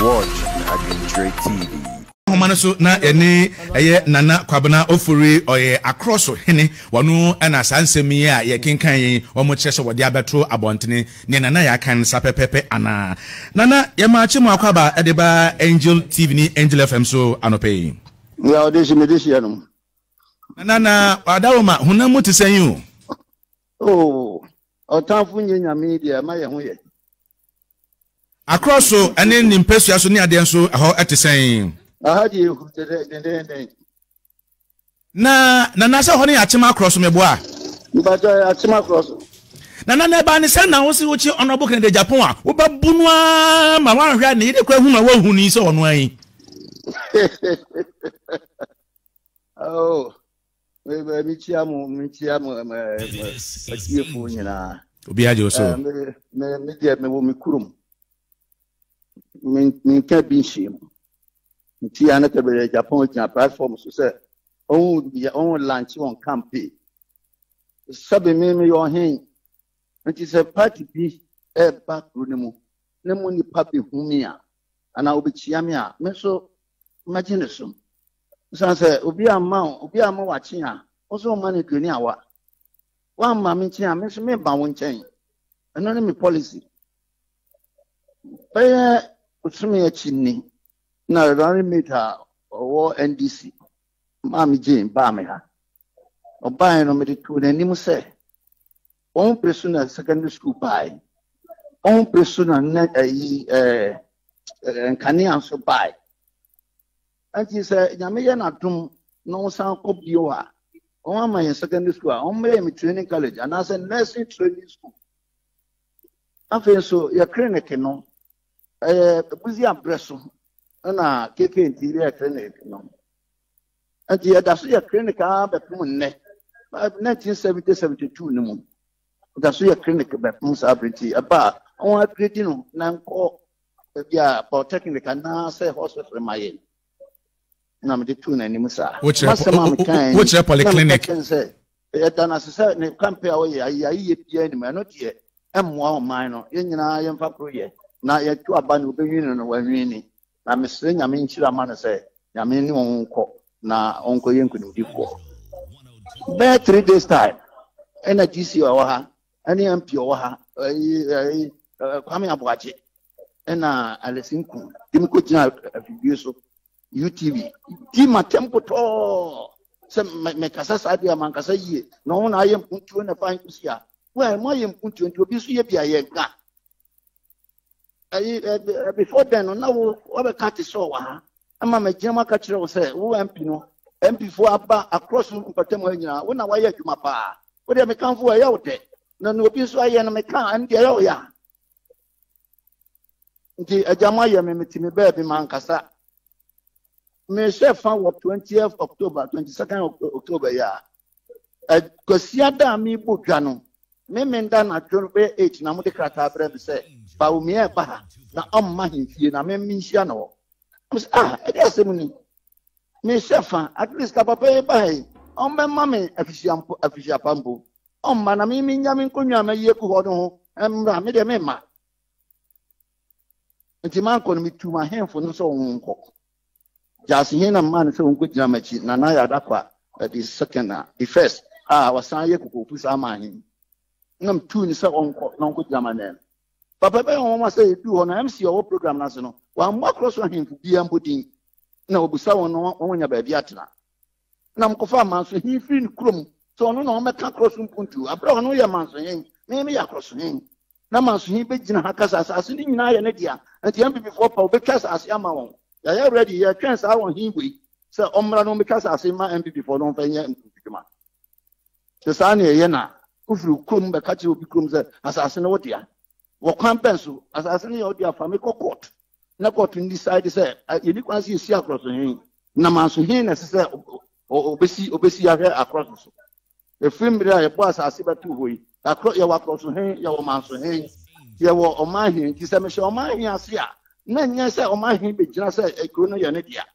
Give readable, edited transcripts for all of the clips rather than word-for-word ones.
watch Adventure TV. Homanaso na ene eye nana kwabena ofuri oye Akroso hene wanu ana sansemi a ye kenkan yin omo kyerese wode abeto abontene ne nana ya kan sapepepe ana nana ye ma chi mu akwaba edeba Angel TV ni Angel FM so anope ya audition no nana adawoma hunamu tisanyu otanfu nyenya media ma ye ho ye Akroso ene nimpesua so ne ade so ho etisan na se honi achima Akroso meboa mbaja achima Akroso na ba ni se na wo si wo chi onobo kan de Agyapong a wo ba bunua ma wan hwa ne de kwa hu na wo hu ni se ono ayi we michiamu akifu nyina obi aje so me wo mikurum min ka binshim nti ana te be Agyapong tia platform so say on launch on campaign sabe me yo hen nti se party bi e back runimu ne mu ni papi humia ana obi chiame a me so imagine so say obi ama wachi a oso ma ne duni awa wa ma me chi a me so me ba won chen eno ne me policy pe usumi ya chini na rani meter o NDC mami jin ba me ha oba no me tu na nim se on presuna secondary school bai on presuna na nkani anso bai anti se nyame ye na dum no san ko bio a on ama ye secondary school a on me training college and as a nursing training school afen so ya clinic no buzi abreso na keke interior clinic no anti ya daso ya clinic a bepum nne 1970-72 no mu daso ya clinic bepum sabriti aba on upgrade no na nko ya polytechnic na say hospital maye na me de tu na nimu sa which polyclinic ya dana se ne campaign a we ayi pia ni me no tie emwa o man no ye nyina ye mfa proye na ye tu aba no obehwini no wanwini na mesre nyame nchira ma no se nyame ni onko na onko ye nkudifo be 3 days time ena GC o ha ani MP o ha kwame aboaje ena alesinku dimko jina video so UTV di matempo to se me kasa sadia man kasa yie no na ayem puntu na fan kusia we mo ayem puntu nti obi so ye bia ye ga before then na wo be cut so wa ama me jema ka kire wo se wo MP no MP fo aba across mpatem anyina wo na wa ye adwuma pa wo de me kanfo ya wo de na no obi so aye na me kan an de ya wo ya nti ajama ye me metimi ba bi man kasa me chef fan 20th October 22nd October ya kosia da mi botwa no me menda na twerbe 8 na mo de krata bre be se pa o me ba na amma himfie na me minhia no e dey asem ni me chef at least ka papa e ba he on be ma me afisia pambo on ma na me minya me nkonwa ma ye ku ho no ho emra me de me ma nti man ko mi tu ma henfo no so wonko jasi hina man so wonko jina machi na na ya dakwa the second the first wasan ye kukofu sa ma hin nam tu ni se onko na onko jina manen papa be won ma say du ho na MC o program na so no wa mo Akroso henfo bia mbodin na obusa won no wonya ba bia tena na mkofa man so hin free ni krom so no na o meka Akroso mpuntu abra no ye man so hin me ya Akroso hin na man so hin be jina hakasa asase ni nyina ye ne dia anti am before pa obetwa asase ama won ya ready ya chance awon hin we say omra no meka asase ma MP before no fanya mpikima se sa ne ye na kufuru krom be ka che obi krom say asase no wodia wo kwan penso asase ne ye wodia fa me court na court ni decide say ye ni kwan si Akroso hin na man so hin na say obesi ya Akroso so e film bia ye bo asase betu hoyi Akroso hin ya wo man so hin ye wo oman hin ti se me she oman hin ase a na nya se oman hin be gina se ekro no ye ne dia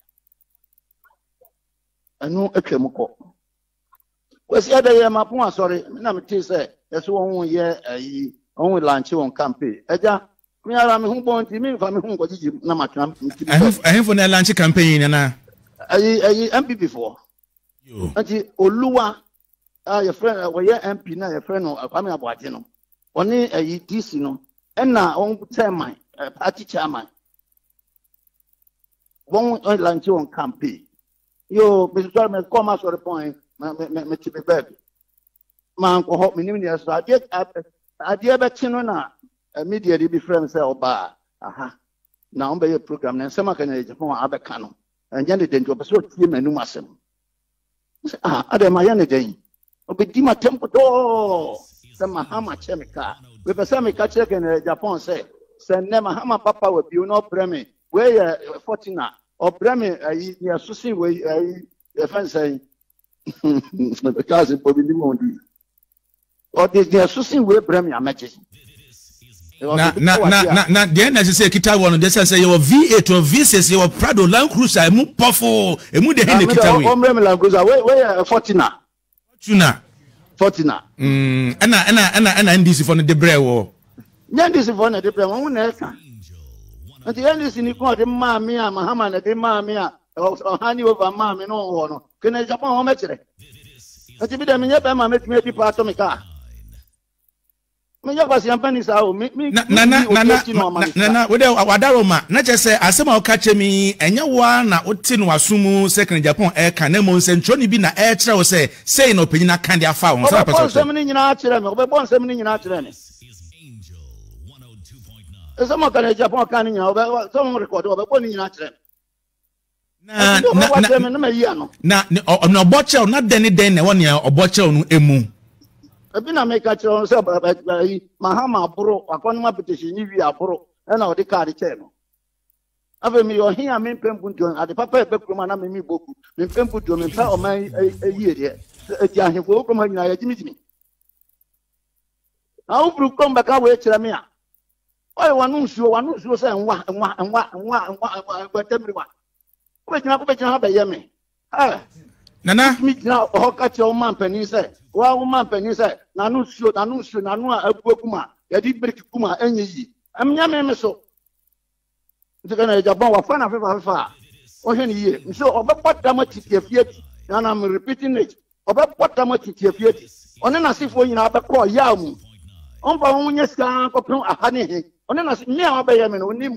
anu atwam ko kwesi ada ye mapon asori na me ti se yeso won ye ayi on launch on campaign eja Me ara me hu bon ti me fa me hu ko jiji na matram. For the launch campaign na. Ayi MPP for. Yo. Ati Oluwa your friend we MP na your friend no Kwame Aboagye no. Oni ayi DC no. Na on chairman party chairman. One launch on campaign. Yo, Mr. Chairman, come as for the point. Me chibi baby. Man ko hot me ni so adie be chino na media dey be friend say oba aha na on be program na nsema kan Agyapong abeka no enya ne den obi so tie manum asem ade ma ya ne den obi di ma tempo do se mahama chemical we be say me ka chere kan Agyapong say se ne mahama papa we bi no breme we 14 or breme ayi ne asusin we ayi e fan say because obi ni mo ndi or the association we brem ya matches. Na the end as say kita one dey say your V8 or V6 your Prado Land Cruiser emu pofo emu dey hin kita we. Brem Land Cruiser we 40 na. Ana NDC for the bre wo. NDC for the bre won na eka. Anti NDC ni ko de ma me a Mahama na de ma me a o hani over ma me no ho no. Kena Japan ho mekire. Anti bi de me nya be ma metime di pa atomika. Me ya kwasi ampani sa o me na we wadaroma na che say asema o ka chemi enya wa na oti no asumu second Japan e kan na mo nsentro ni bi na e kire o say no panyina kan dia fa won sa person so me nyina akire me obebo nsem ni nyina akire ne esema kan Japan kan nyina obe so mo record obebo ni nyina akire na oboche na den na won ya oboche no emu ebi na make chiro say Mahama aburo akonima petition ni wi aburo na o de card che no ave mi yo hia me pempu ndio ade papa e bekroma na me mi boku me pempu ndio me pa o man yie de eti ahefo kroma nyina ya jimijimi na o bru kom baka we kire me a oy wanu nsuo say nwa gbatemriwa ko be ba ye me Nana mi na o ka che o man pani say wa o man pani say nanu nanu abuakuma ya di break kuma enye yi amnya me so ndika na Agyapong wa fa na fa o hwe ni ye nso obepota ma titiafiati na I'm repeating it obepota ma titiafiati one na sifo nyina abekọ ya mu onfa won nya sika kopon aha ne he one na me a obeye me no onim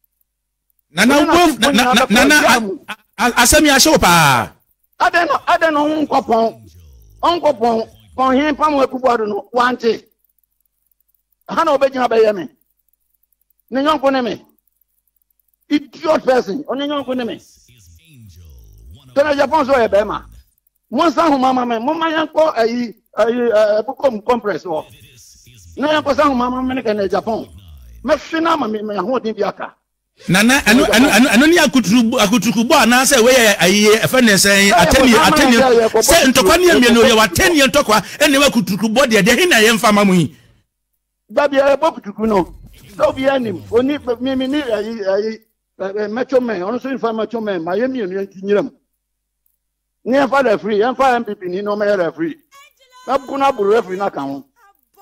nana asemi asho pa adeno onkopon pon hin pam akubodo no wante ha na obegyina beye me ne nyonko ne me idiot person onye nyonko ne me kana Japan so e be ma mo san hu mama me mo ma yanko ayi bukom compress wo na yanko san hu mama me ne kana Japan me fina ma me ho din bi aka Nana anu ni akutuku bo na say we ayi efene say ateni say ntokwa ni ame no ye wateni ntokwa ene wa kutuku bo de hin na ye mfa mamu babi e bo kutuku no so bi anim oni mi ni ayi macho men ono so infa macho men ma ye mi enu ntinyram ni enfa the free enfa MPP ni no me the free abuna buru referee na kan ho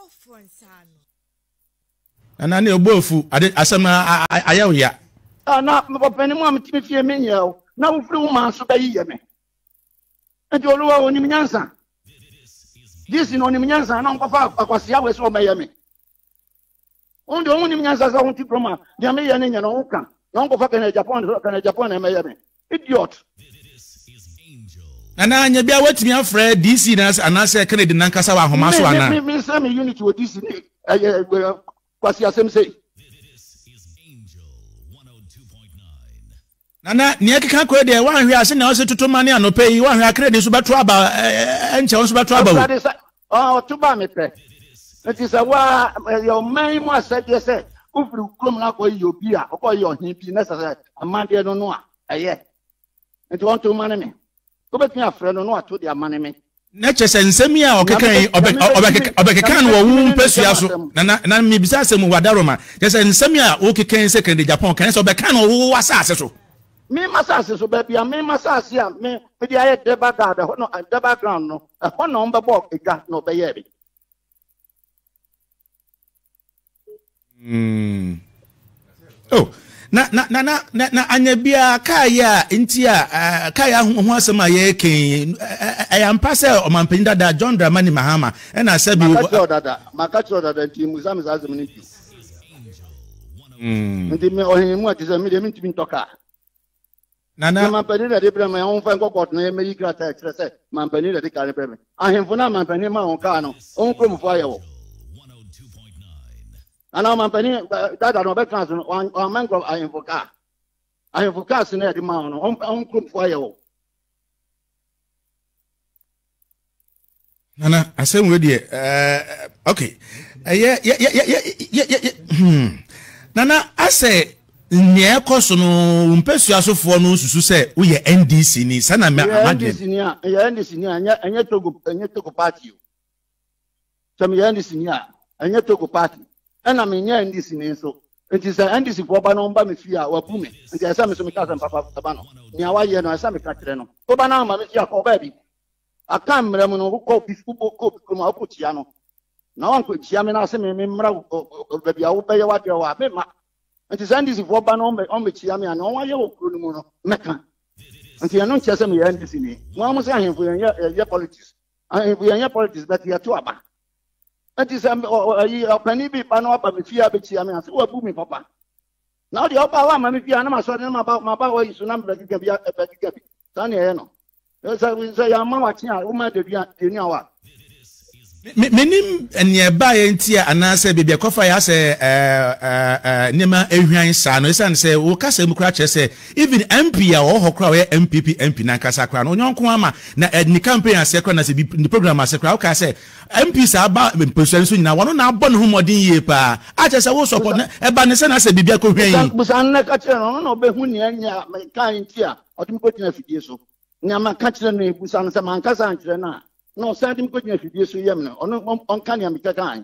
Nana ne obofu asema ayawo ya na mopani mo am timi fie menyel na wo firi wo man so bayi ye me enti Oluwa oni minyansa this no oni minyansa na nkofa akwasia we so bayi me ondo oni minyansa sa hunti proma dia me ye ne nya no nka na nkofa kana Japan na me ye me idiot Nana anya bia watimi afra DC na anase Kennedy nankasa wa ahoma so ana me say me unity wo DC ni kwasia sem say Nana ni keka ko de wan hwe ase na o se tutuma ne anope yi wan hwe akrede so beto aba enche on so beto aba o tuba me pe enti se wa yo man mo ase de se ufiri krom na ko yi obi a ko yi ohin bi na se amande no no a eye enti won to man me ko betimi afre no no ato de amane me na chese nsemi a okekan obekekan wo wu pesua so na mi bisa asem wadaroma chese nsemi a okekan se kan de Japan kan se obekan wo wasase so me masase so baby me masase a me dia ye deba gada no deba ground no ho no mba bo ega no be ye bi na anya bia kaya intia kaya ho asema ye ken ayampa se omampanyin dada John Dramani Mahama na sabi makacho dada nti musam azem ni bi nti me ohimu ati se me de ntimi ntoka nana mampanyin de brema on fa nkokot na me yikrata kire se mampanyin de ka ne brema ahemfo na mampanyin ma on ka no on kromfo ayewo ana mampanyin dada no be trans on mango ahemfo ka sine de ma no on kromfo ayewo nana asem we de okay nana ase nye koso no mpesu asofo no susu se wo ye NDC ni sana me amade NDC ni anya togo party so me NDC ni anya togo party na me nya NDC ni so enti se NDC fo ba no mba me fia wa bume enti asa me so me ka san papa taba no ni awaye no asa me ka kire no ko ba na ma me fia ko ba bi aka mre mu no ko bifu ko kuma ko tia no na wan ko tia me na ase me mra ba bia wo be ye wa de wa me ma nti sandisi fo ba no on be chia me ana on waye wo kuro no mu no meka nti eno ntia se me ya ndisi ni mo am se ahemfo ye politics ahemfo ye politics but ya to aba nti se ayi opani bi pa no aba me fia be chia me ase wo bu mi papa na o de oba wa ma me fia na ma so de ma ba wo yisu na mbra giga bi tani e no se ya ma wa tia wo ma de bia de ni awa menim ene ba ye ntia anase bibia kofa ya se nema ehwan sa no isan se wo kasa mu kra che even MP ya wo hokra we MPP MP na kasa kra no nyonko ama na ni campaign ase kra na se ni program ase kra wo ka se MP sa ba mpesuan so nyina wono na abɔ ne ho modin ye pa a che se wo support na e ba ne se na se bibia ko hwan yi busan na ka che no no be hu ni anya me kan ntia otum ko tina fidie so nyama ka che no busan se man kasa ankyere na no sandim ko nya fidie so yam no on kan ya mika kan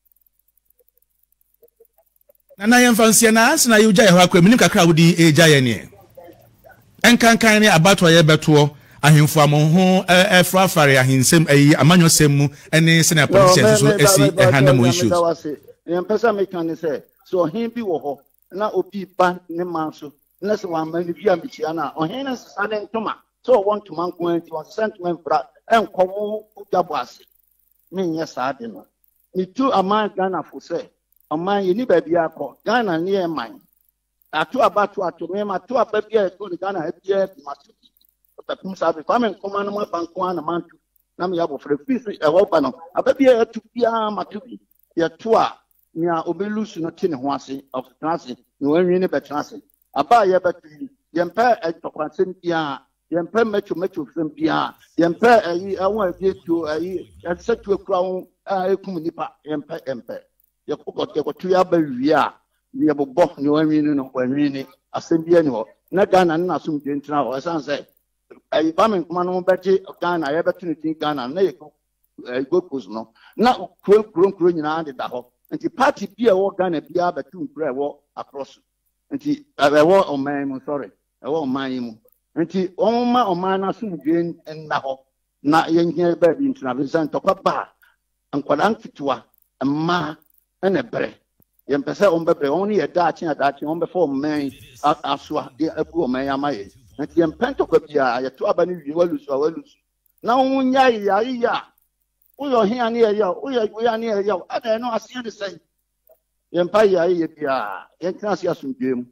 na yam fansia na asna yu gya ye ho akwa minim kakra wodi gya ye ne enkankan ne abato ye beto ahemfo amho efrafare ahensem ayi amanyo semmu ene sene politicians so esi handle issues yam pesa me kan ne se so hin bi wo ho na obi ba ne manso na se wa mani bia mbichia na ohin na sane ntoma so want to man ko anti was sentiment bra enkomo ugabwase menye saade no ni tu aman Ghana fo se aman ye ni baabi akọ Ghana ni e man atu abatu atu me ma tu ababia to Ghana abia ma tu tapum sabe fam enkoma no ma banko na mantu na me yabo frɛ fi e wo ba no ababia atu bia ma tu bi ye to a ni a obelusu no ti ne ho ase of transit ni wanwi ne be transit aba ye batu ye mpa etokwansem bia yempe mecho bia yempe ayi awon adieto ayi asetu ekura won ekum nipa yempe yekotu ya ba wi a ye bobo ni wanwi no wanwi ni asem bia ni ho na Ghana na asum de ntina ho esan se ayi ba men kuma no beti Ghana ye betu ni tin Ghana na ye gokos no na kuro nyina de da ho nti party bia wo Ghana bia betu nkura wo Akroso nti wo oman mu sorry wo oman mu nti oma na sumdwen na ho na yenhia ba bi ntuna Vincent tokwa ba ankwala mfitwa amma ene bre yempese ombebre oni ye daachi ombe fo man aswa de abu oman amaye nti yempento kwa bia ye to aba ni wi walusu na wonya ya uyo hia ni ya uyo ni ya ada no asia de sai yempa ya bia yentina asia sumdwen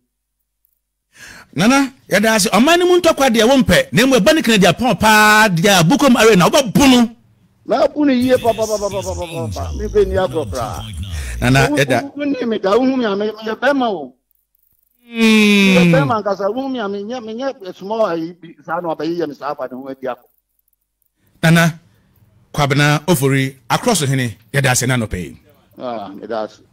nana yada ase omani mu ntokwa de wo mpe na mu eba ne kana dia pon pa dia bukom arena oba bunu na bunu yie pa mi be ni agropra nana yada ni me da hu mi ame ya be ma o be ma ka sa hu mi ame nya small ayi sa no ba yi mi sa pa de ho dia nana kwabena ofori Akroso hene yada ase na no pay yada ase